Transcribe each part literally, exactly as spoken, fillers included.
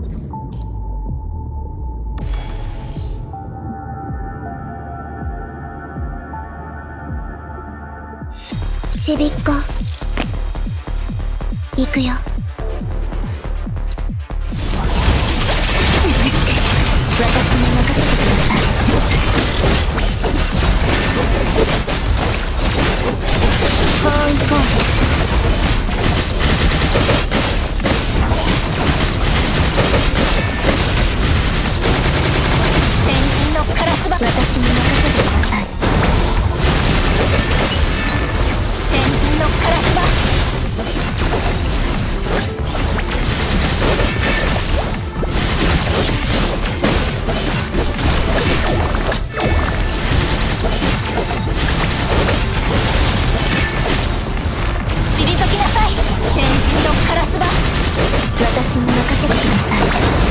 ちびっこ行くよ。私に任せてください。こう行こう。先人のカラスバ、私に任せてください。先人のカラスバ、退きなさい。先人のカラスバ、私に任せてください。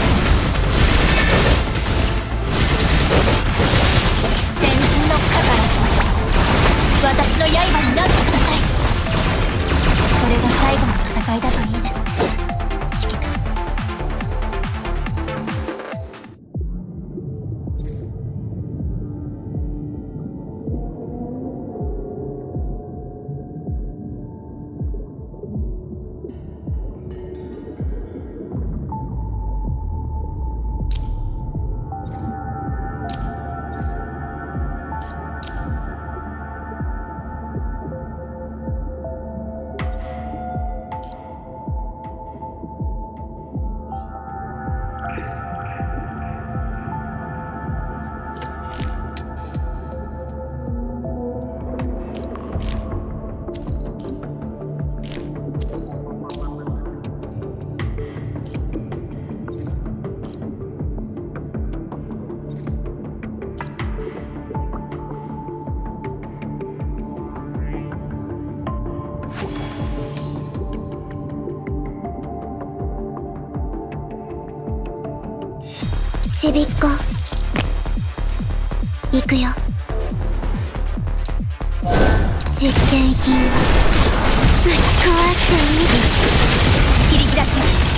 先人のカラスバ、私の刃になってください。これが最後の戦いだといいですね、指揮官。ちびっこ行くよ。実験品はぶち壊してみる。切り開きます。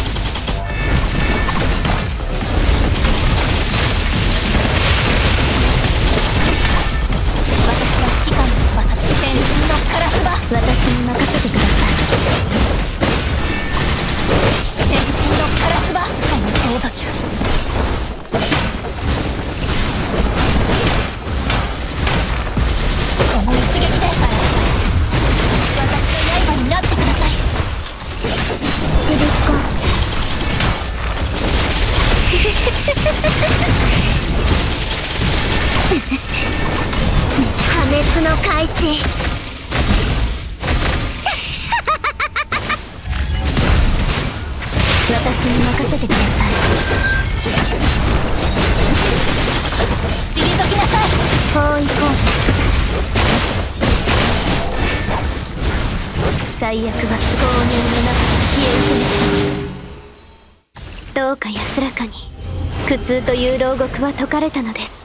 私の指揮官の翼で先人のカラスバ、私に任せてください。先人のカラスバ、この程度中この一撃で私の刃になってください。ちびっこ破滅の開始。私に任せてください。退きなさい。こう行こう。最悪は光年の中から消え失せます。どうか安らかに苦痛という牢獄は解かれたのです。